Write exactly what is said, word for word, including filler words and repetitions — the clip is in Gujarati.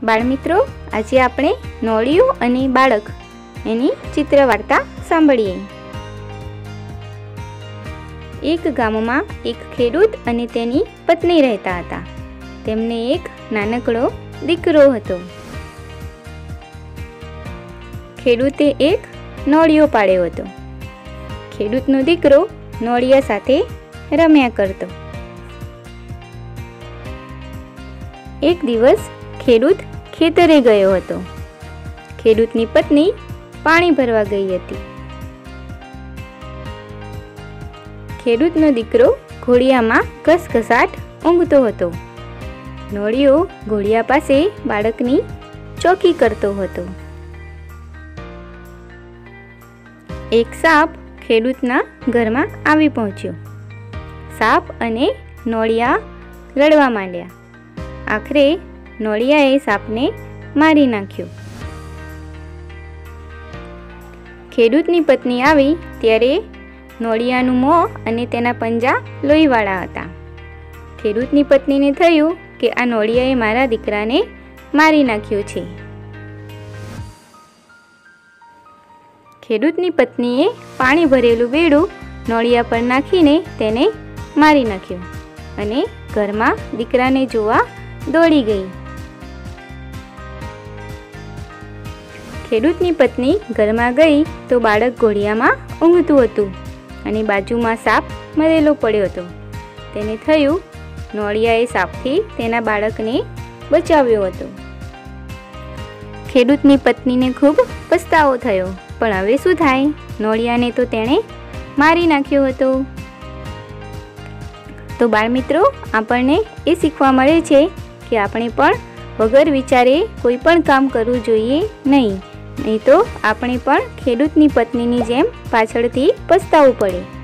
બાળમિત્રો, આજે આપણે નોળિયું અને બાળક એની ચિત્ર વાર્તા સાંભળીએ। એક ગામમાં એક ખેડૂત અને તેની પત્ની રહેતા હતા। તેમને એક નાનકડો દીકરો હતો। ખેડૂતે એક નોળિયો પાળ્યો હતો। ખેડૂતનો દીકરો નોળિયા સાથે રમ્યા કરતો। એક દિવસ ખેડૂત ખેતરે ગયો હતો। ખેડૂતની પત્ની પાણી ભરવા ગઈ હતી। ખેડૂતનો દીકરો ઘોડિયામાં ઘસઘસાટ ઊંઘતો હતો। નોળિયો ઘોડિયા પાસે બાળકની ચોકી કરતો હતો। એક સાપ ખેડૂતના ઘરમાં આવી પહોંચ્યો। સાપ અને નોળિયા લડવા માંડ્યા। આખરે નોળિયાએ સાપને મારી નાખ્યો। ખેડૂતની પત્ની આવી ત્યારે નોળિયાનું મોં અને તેના પંજા લોહીવાળા હતા। ખેડૂતની પત્નીને થયું કે આ નોળિયાએ મારા દીકરાને મારી નાખ્યો છે। ખેડૂતની પત્નીએ પાણી ભરેલું બેડું નોળિયા પર નાખીને તેને મારી નાખ્યો અને ઘરમાં દીકરાને જોવા દોડી ગઈ। ખેડૂતની પત્ની ઘરમાં ગઈ તો બાળક ઘોડિયામાં ઊંઘતું હતું અને બાજુમાં સાપ મરેલો પડ્યો હતો। તેને થયું નોળિયાએ સાપથી તેના બાળકને બચાવ્યો હતો। ખેડૂતની પત્નીને ખૂબ પસ્તાવો થયો, પણ હવે શું થાય? નોળિયાને તો તેણે મારી નાખ્યો હતો। તો બાળમિત્રો, આપણને એ શીખવા મળે છે કે આપણે પણ વગર વિચારે કોઈ પણ કામ કરવું જોઈએ નહીં, નહીં તો આપણે પણ ખેડૂતની પત્નીની જેમ પાછળથી પસ્તાવું પડે।